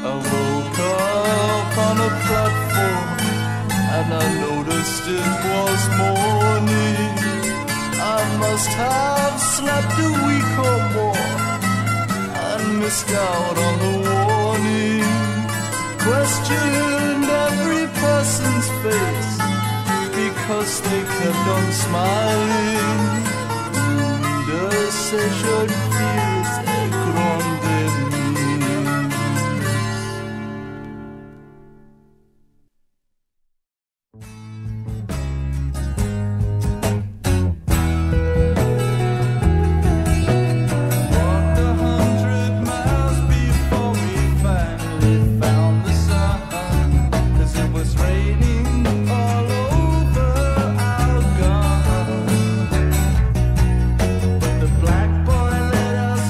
I woke up on a platform and I noticed it was morning. I must have slept a week or more and missed out on the warning. Questioned every person's face because they kept on smiling. Une de ces jeunes filles est grande mise. Black boy let us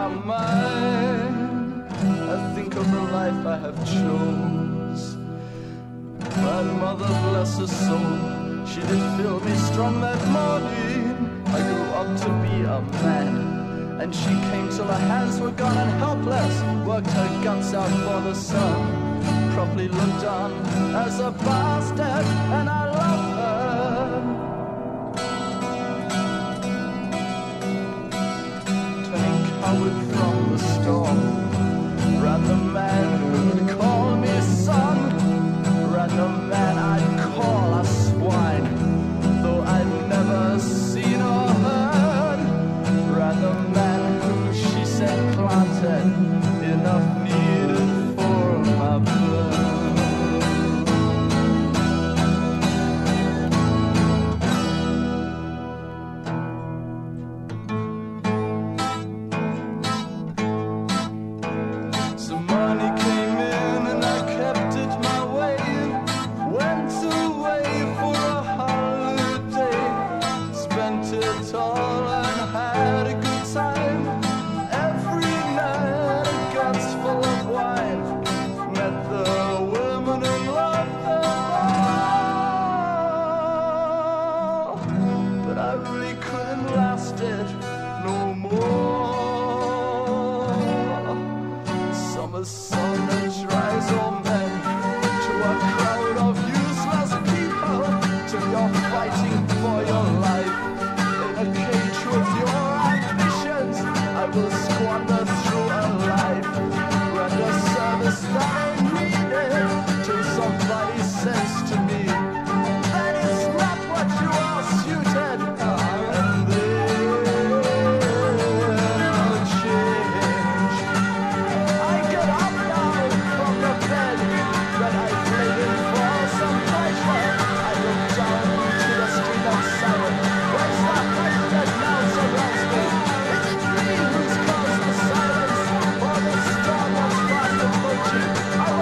my mind. I think of the life I have chose. My mother, bless her soul, she did feel me strong that morning. I grew up to be a man, and she came till her hands were gone and helpless, worked her guts out for the sun, properly looked on as a bastard, and I love her. Turning coward from the storm, ran the man who'd call me son, ran the man I'd call a swine, though I'd never seen or heard, ran the man who she said planted enough needed for my blood. Some money came in and I kept it my way, went away for a holiday, spent it all and had a good time. Every night a guts full of wine, met the women and loved them all, but I really couldn't last it no more. Summer sun that dries all men to a crowd of useless people, till you're fighting for your life in a cage with your ambitions. I will squander through a life, render service that I needed, till somebody says to me that it's not what you are suited, and then I'll change. I get up now from the bed that I've laid in for some pleasure. I look down to the street of silence. Where's the hush that now surrounds me? Is it me who's caused the silence, or the storm that's fast approaching? I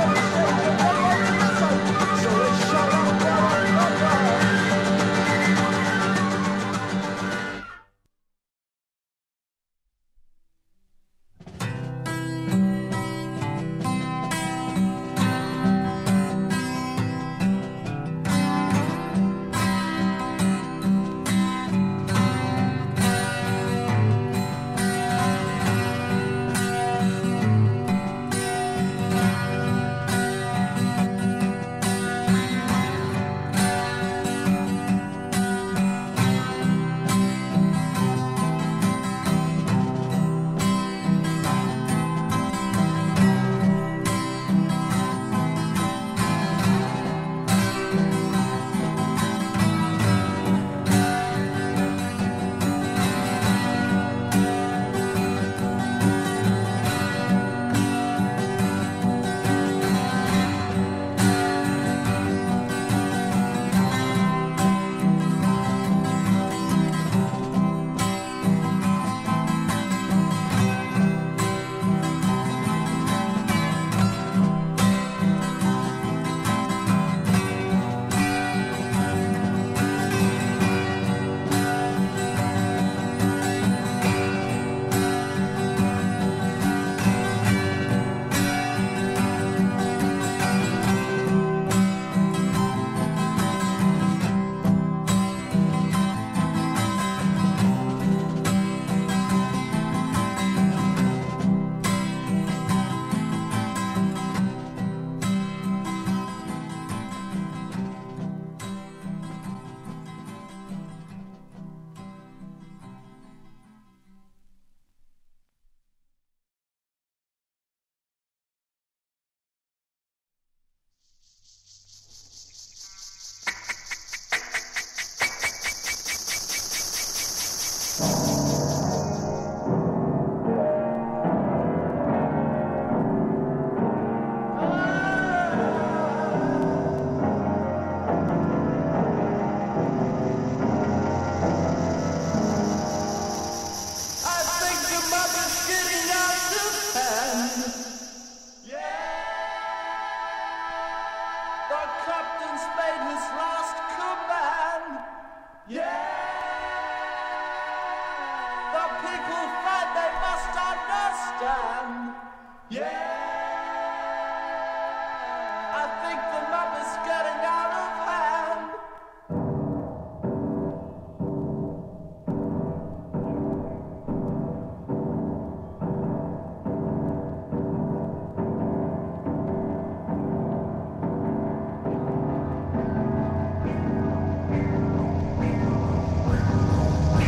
I think the map is getting out of hand.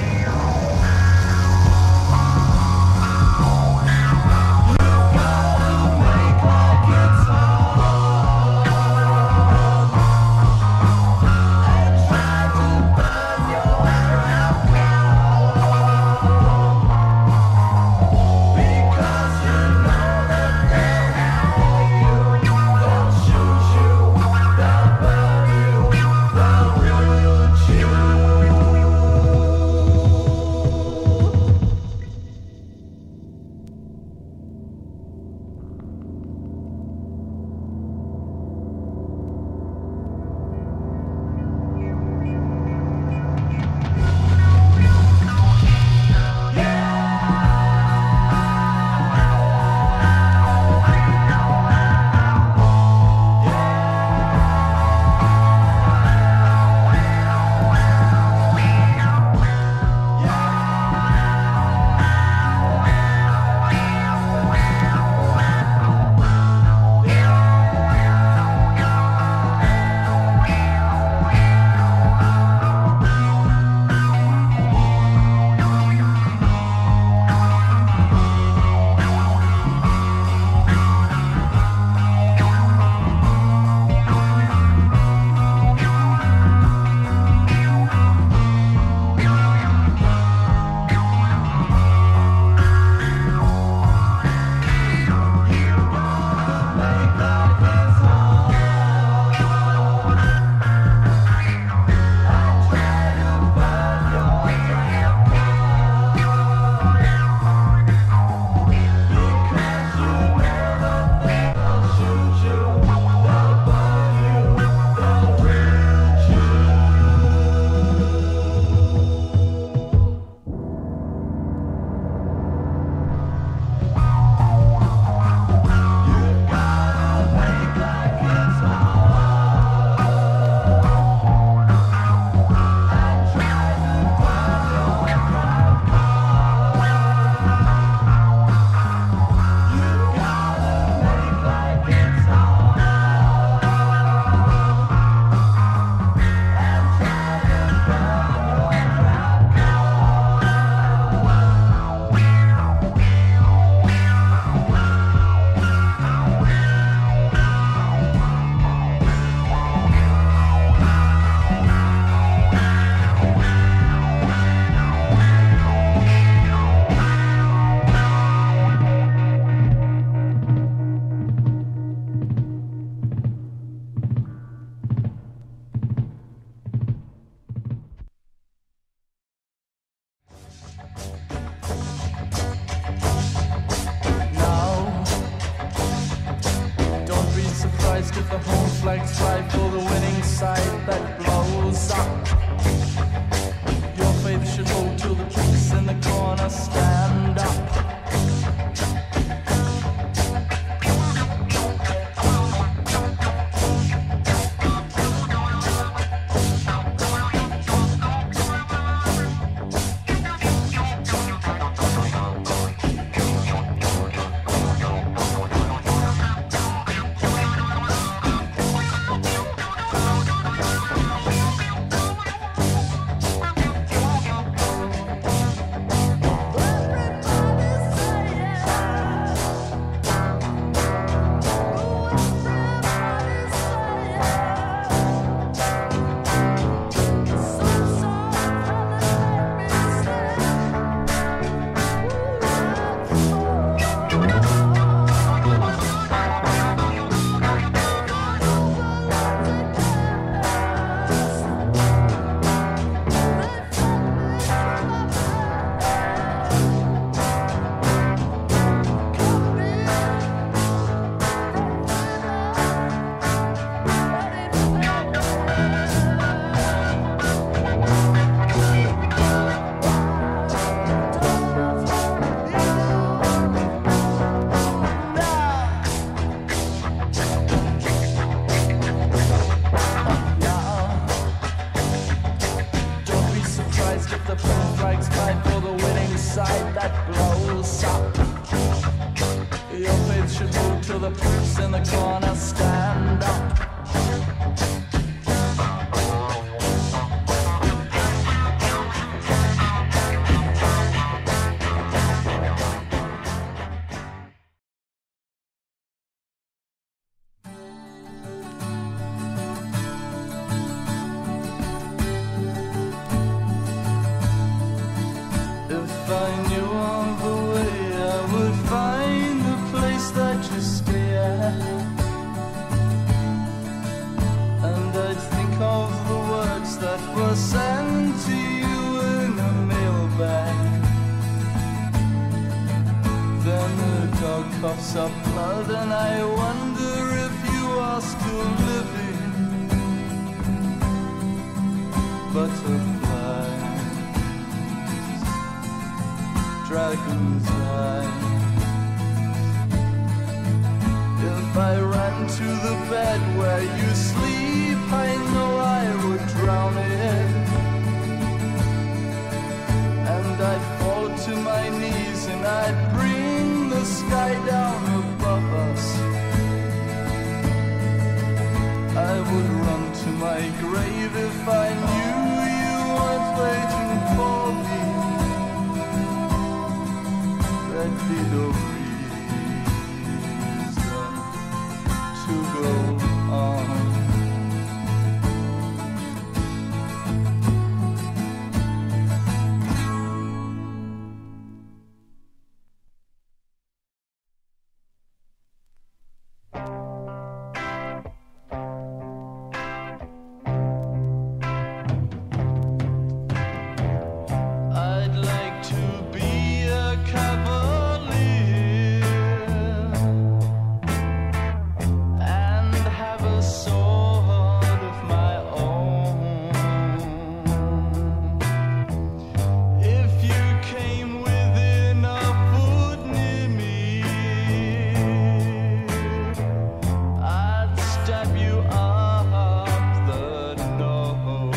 You till the pricks in the corner stand up. If I knew all the way, I would find the place that you stay at, and I'd think of the words that were sent to you in a mailbag. Then the dog coughs up blood and I wonder if you are still living. Butterflies, dragon's eyes. If I ran to the bed where you sleep, I know I would drown it, and I'd fall to my knees and I'd bring the sky down above us. I would run to my grave if I knew you weren't waiting for me. There'd be no reason to go on. I'd like to be a cavalier and have a sword of my own. If you came within a foot near me, I'd stab you up the nose.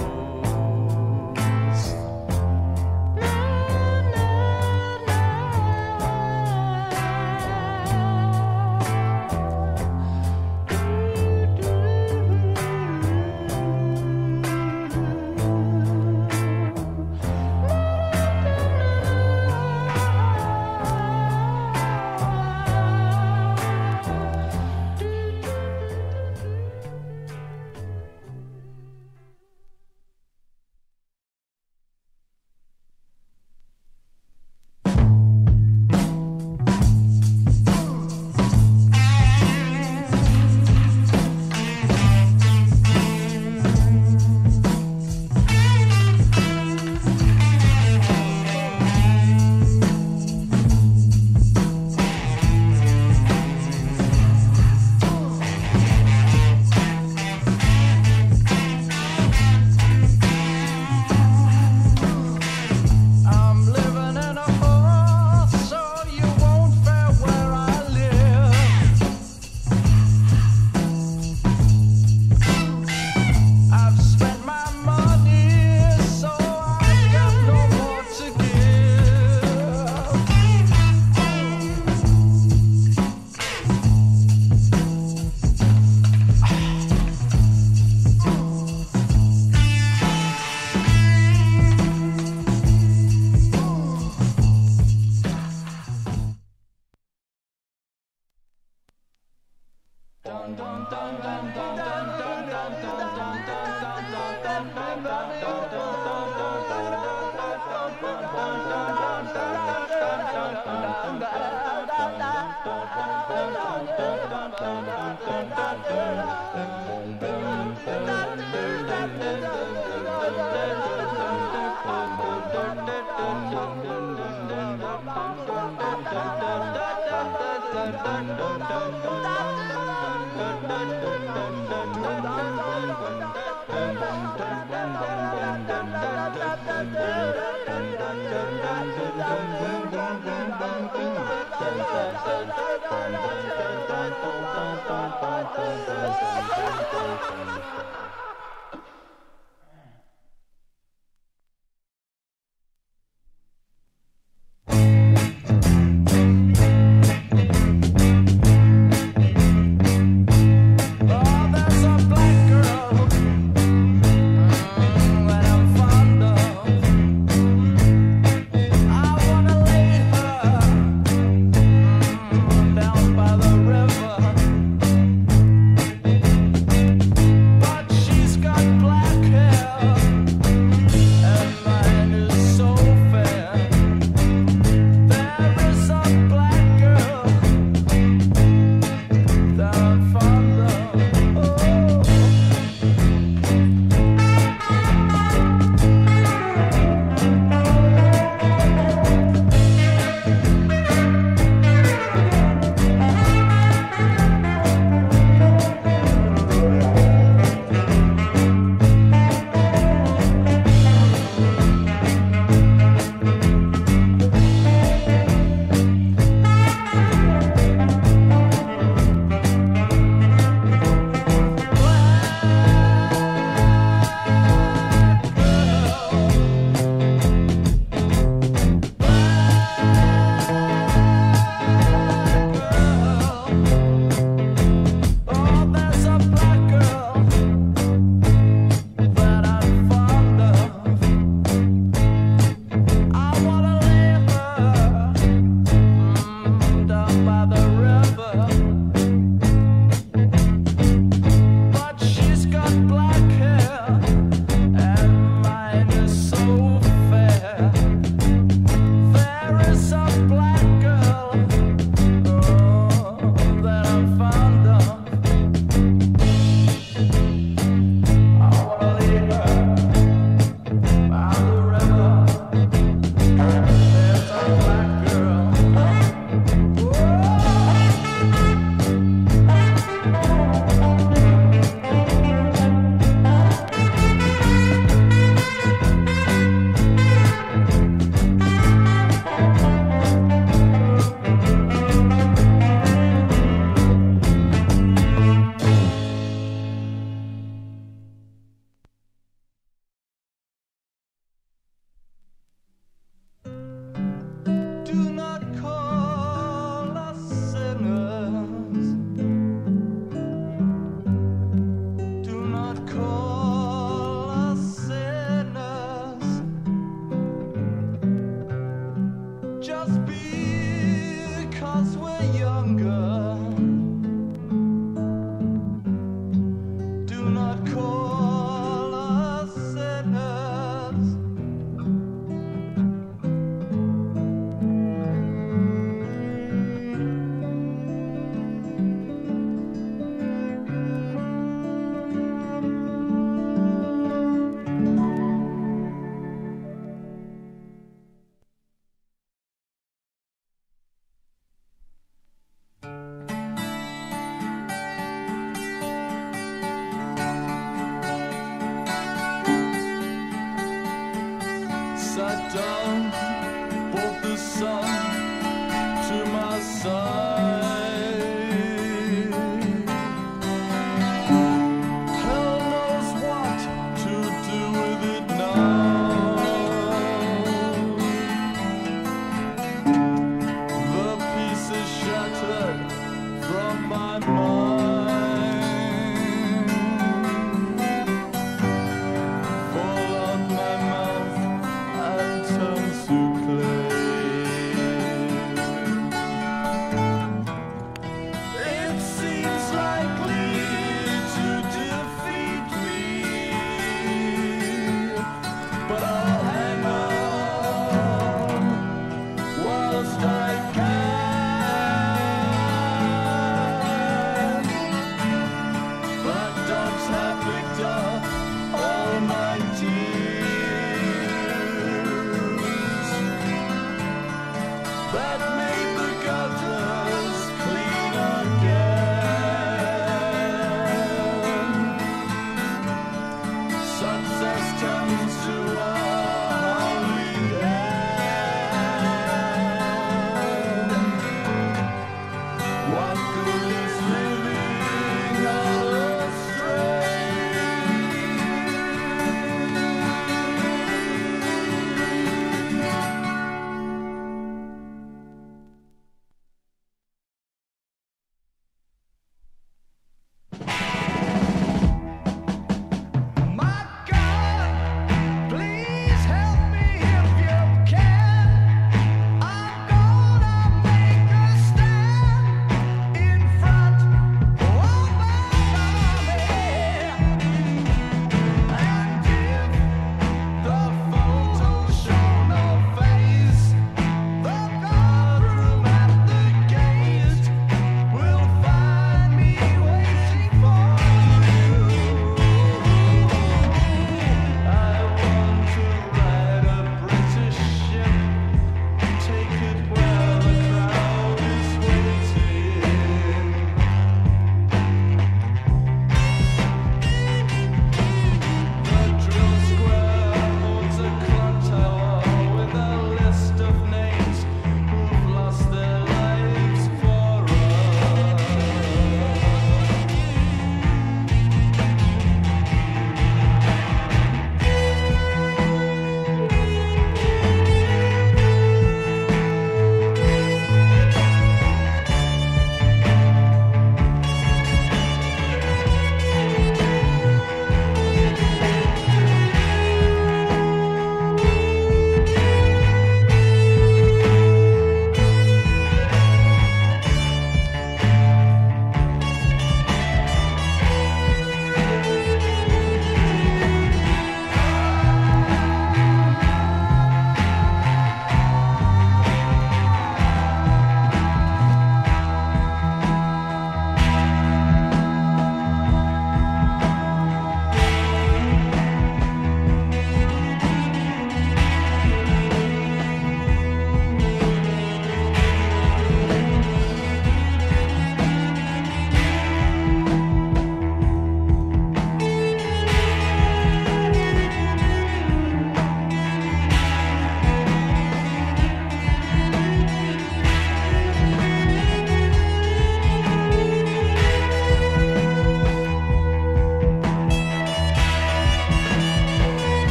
I'm living in a hole, so you won't fare where I live. I've spent my money, so I've got no more to by the river. But she's got black hair, and mine is so fair. There is a black girl, oh, that I'm fond of. I wanna leave her by the river. There's a black girl. Do not call us sinners. Do not call us sinners. Just because we're younger. Do not call us sinners.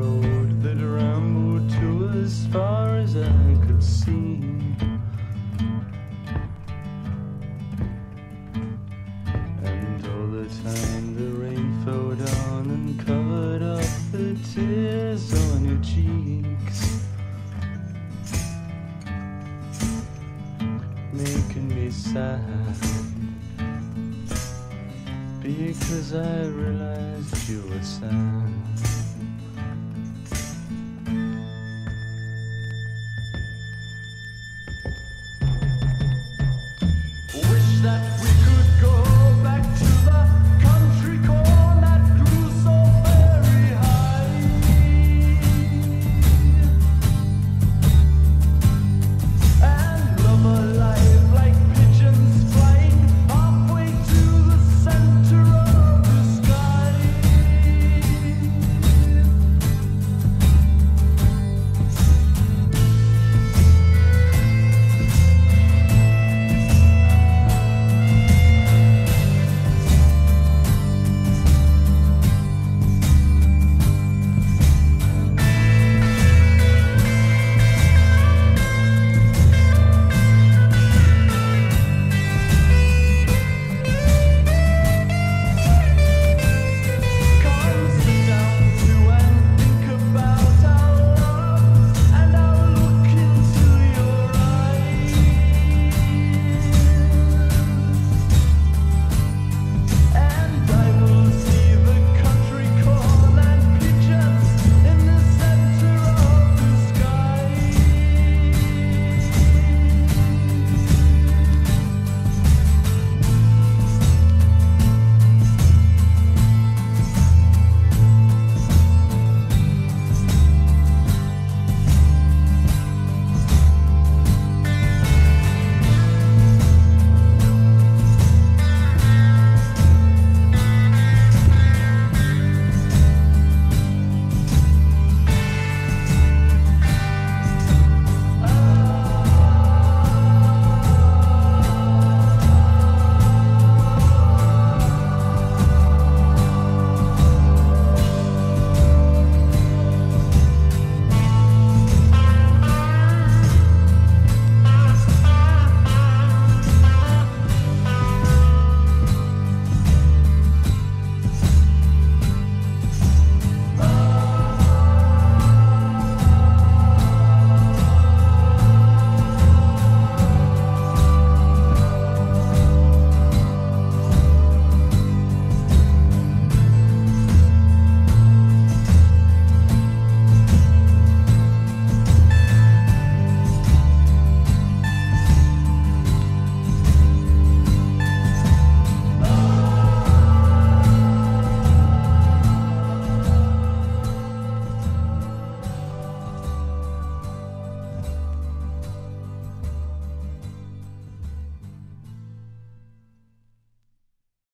road that rambled to as far as I could see. And all the time the rain fell down and covered up the tears on your cheeks, making me sad because I realized you were sad. Wish that